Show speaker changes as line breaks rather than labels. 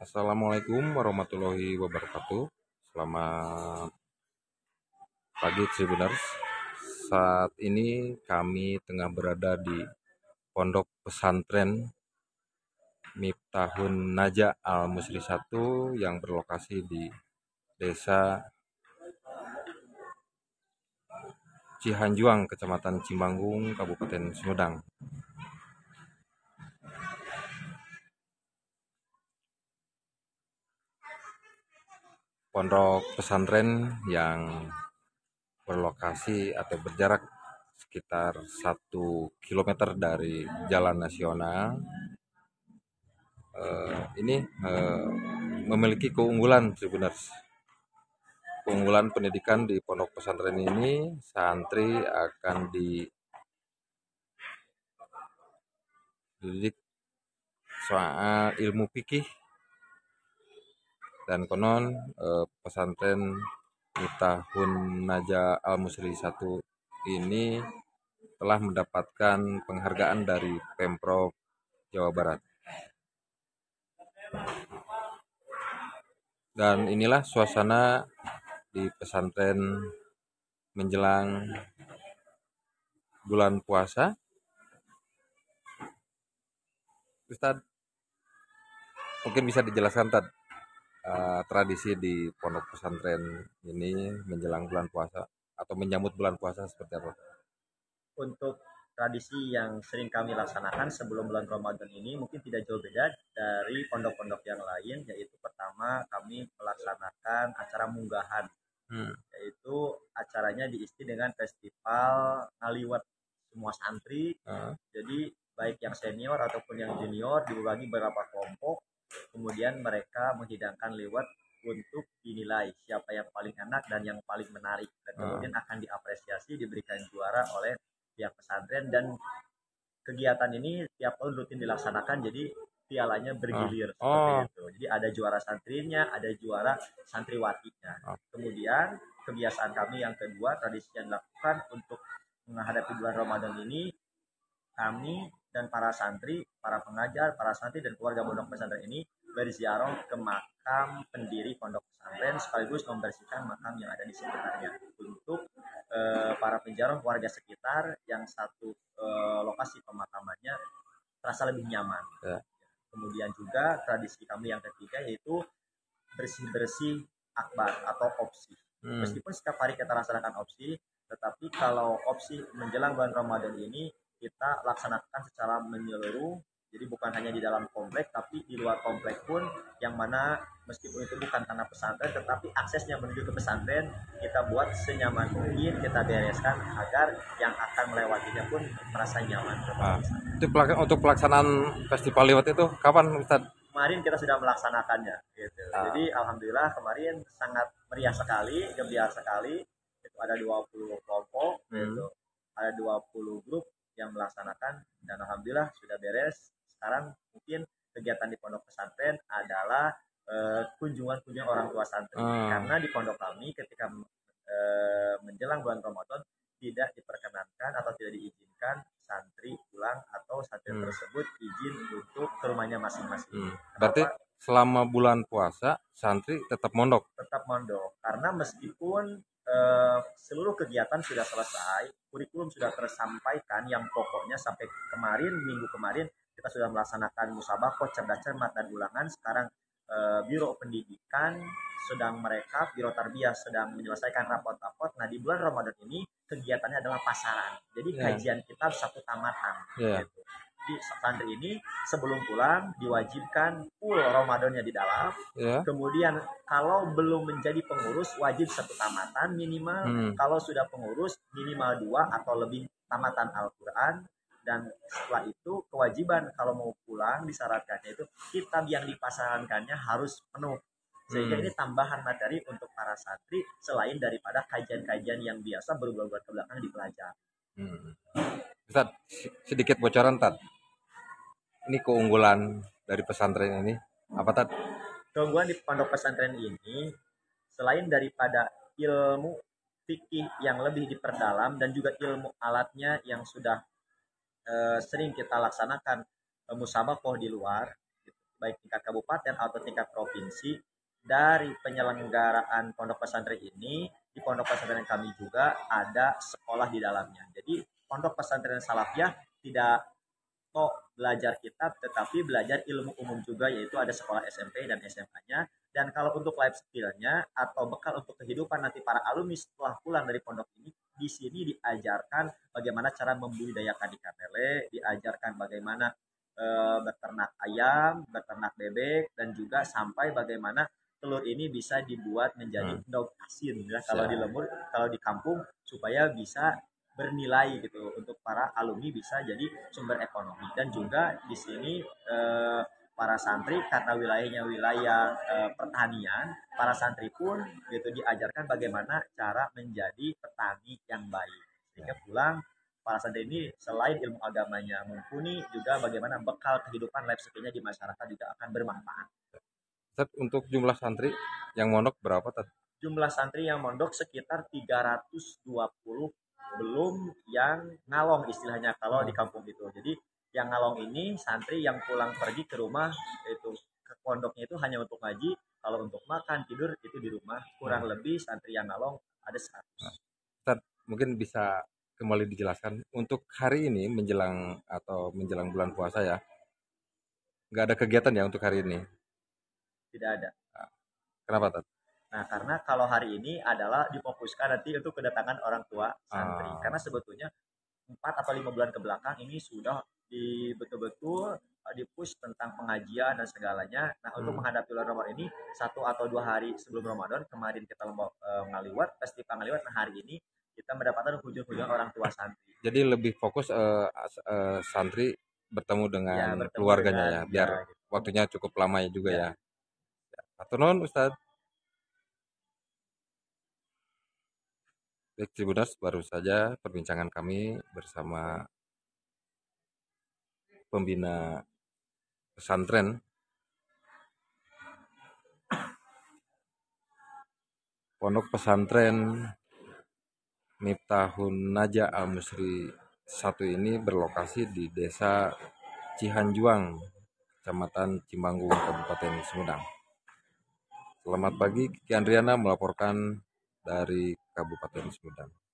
Assalamualaikum warahmatullahi wabarakatuh. Selamat pagi Tribuners. Saat ini kami tengah berada di Pondok Pesantren Miftahun Naja Al Musri 1 yang berlokasi di Desa Cihanjuang, Kecamatan Cimanggung, Kabupaten Sumedang. Pondok pesantren yang berlokasi atau berjarak sekitar 1 kilometer dari jalan nasional ini memiliki keunggulan Tribuners. Keunggulan pendidikan di pondok pesantren ini, santri akan dididik soal ilmu fikih, dan konon pesantren Miftahun Naja Al Musri 1 ini telah mendapatkan penghargaan dari Pemprov Jawa Barat. Dan inilah suasana di pesantren menjelang bulan puasa. Ustadz, mungkin bisa dijelaskan Tad, tradisi di pondok pesantren ini menjelang bulan puasa atau menyambut bulan puasa seperti apa?
Untuk tradisi yang sering kami laksanakan sebelum bulan Ramadan ini mungkin tidak jauh beda dari pondok-pondok yang lain, yaitu pertama kami melaksanakan acara munggahan, yaitu acaranya diisi dengan festival ngaliwat semua santri. Jadi baik yang senior ataupun yang junior dibagi beberapa kelompok, kemudian mereka menghidangkan liwat untuk dinilai siapa yang paling enak dan yang paling menarik, dan kemudian akan diapresiasi, diberikan juara oleh pihak pesantren. Dan kegiatan ini tiap tahun rutin dilaksanakan, jadi pialanya bergilir seperti itu. Jadi ada juara santrinya, ada juara santriwatinya. Kemudian kebiasaan kami yang kedua, tradisi yang dilakukan untuk menghadapi bulan Ramadan ini, kami dan para santri, para pengajar, para santri dan keluarga pondok pesantren ini berziarah ke makam pendiri pondok pesantren sekaligus membersihkan makam yang ada di sekitarnya untuk para penziarah warga sekitar yang satu lokasi pemakamannya terasa lebih nyaman. Kemudian juga tradisi kami yang ketiga yaitu bersih-bersih akbar atau opsi. Meskipun setiap hari kita laksanakan opsi, tetapi kalau opsi menjelang bulan Ramadan ini kita laksanakan secara menyeluruh. Jadi bukan hanya di dalam komplek, tapi di luar komplek pun, yang mana meskipun itu bukan tanah pesantren, tetapi aksesnya menuju ke pesantren kita buat senyaman mungkin, kita bereskan agar yang akan melewatinya pun merasa nyaman.
Untuk pelaksanaan festival liwat itu kapan Ustaz?
Kemarin kita sudah melaksanakannya gitu. Jadi alhamdulillah kemarin sangat meriah sekali, gembira sekali. Itu ada 20 kelompok gitu. Ada 20 grup yang melaksanakan, dan alhamdulillah sudah beres. Sekarang mungkin kegiatan di pondok pesantren adalah kunjungan-kunjungan orang tua santri. Karena di pondok kami ketika menjelang bulan Ramadan tidak diperkenankan atau tidak diizinkan santri pulang atau santri tersebut izin untuk ke rumahnya masing-masing.
Berarti selama bulan puasa santri tetap mondok?
Tetap mondok, karena meskipun seluruh kegiatan sudah selesai, kurikulum sudah tersampaikan yang pokoknya sampai kemarin, minggu kemarin kita sudah melaksanakan musabakoh, cerdas cermat, dan ulangan. Sekarang Biro Pendidikan sedang merekap, Biro Tarbiyah sedang menyelesaikan rapot-rapot. Nah, di bulan Ramadan ini kegiatannya adalah pasaran. Jadi kajian kitab satu tamatan. Gitu. Di santri ini sebelum pulang diwajibkan full Ramadannya di dalam. Kemudian kalau belum menjadi pengurus wajib satu tamatan minimal. Kalau sudah pengurus minimal 2 atau lebih tamatan Al-Quran. Dan setelah itu kewajiban kalau mau pulang disyaratkannya itu kitab yang dipasarankannya harus penuh. Sehingga ini tambahan materi untuk para santri selain daripada kajian-kajian yang biasa berbulan-bulan kebelakang dipelajari.
Ustaz, sedikit bocoran Tad. Ini keunggulan dari pesantren ini apa Tad?
Keunggulan di pondok pesantren ini selain daripada ilmu fikih yang lebih diperdalam dan juga ilmu alatnya yang sudah sering kita laksanakan musabakoh di luar, baik tingkat kabupaten atau tingkat provinsi, dari penyelenggaraan pondok pesantren ini, di pondok pesantren kami juga ada sekolah di dalamnya. Jadi pondok pesantren Salafiyah tidak kok belajar kitab tetapi belajar ilmu umum juga, yaitu ada sekolah SMP dan SMA-nya. Dan kalau untuk life skill-nya atau bekal untuk kehidupan nanti para alumni setelah pulang dari pondok ini, di sini diajarkan bagaimana cara membudidayakan ikan lele, diajarkan bagaimana beternak ayam, beternak bebek, dan juga sampai bagaimana telur ini bisa dibuat menjadi daun asin ya kalau di lembur, kalau di kampung, supaya bisa bernilai gitu untuk para alumni, bisa jadi sumber ekonomi. Dan juga di sini para santri karena wilayahnya wilayah pertanian, para santri pun gitu diajarkan bagaimana cara menjadi petani yang baik. Sehingga pulang para santri ini selain ilmu agamanya mumpuni, juga bagaimana bekal kehidupan life skill-nya di masyarakat juga akan bermanfaat.
Ustaz, untuk jumlah santri yang mondok berapa, Tad?
Jumlah santri yang mondok sekitar 320, belum yang ngalong istilahnya kalau di kampung itu. Jadi yang ngalong ini santri yang pulang pergi ke rumah, itu ke pondoknya itu hanya untuk ngaji, kalau untuk makan tidur itu di rumah. Kurang lebih santri yang ngalong ada 100.
Ustaz, mungkin bisa kembali dijelaskan untuk hari ini menjelang bulan puasa ya, nggak ada kegiatan ya untuk hari ini.
Tidak ada.
Kenapa, Tad?
Nah, karena kalau hari ini adalah difokuskan nanti untuk kedatangan orang tua santri.
Ah,
Karena sebetulnya 4 atau 5 bulan ke belakang ini sudah di betul-betul dipush tentang pengajian dan segalanya. Nah, untuk menghadapi bulan Ramadan ini 1 atau 2 hari sebelum Ramadan, kemarin kita ngaliwat festival ngaliwat. Nah, hari ini kita mendapatkan kunjung-kunjungan orang tua santri.
jadi lebih fokus santri bertemu dengan
Ya, bertemu
keluarganya
dengan
ya,
ya
biar
gitu.
waktunya cukup lama ya juga
Ya,
ya. Atur nuhun, Ustaz. Baik, Tribuners, baru saja perbincangan kami bersama pembina pesantren Pondok Pesantren Miftahun Naja Al-Musri 1 ini berlokasi di Desa Cihanjuang, Kecamatan Cimanggung, Kabupaten Sumedang. Selamat pagi, Kiki Andriana melaporkan dari Kabupaten Sumedang.